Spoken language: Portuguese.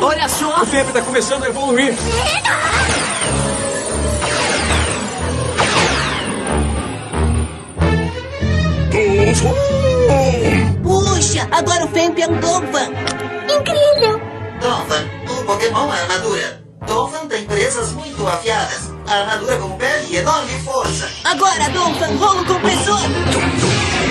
Olha só! O tempo está começando a evoluir. Puxa, agora o Femp é um Dolphin. Incrível! Dolphin, o Pokémon é armadura. Dolphin tem presas muito afiadas. A armadura com pele e enorme força. Agora, Dolphin, rolo compressor.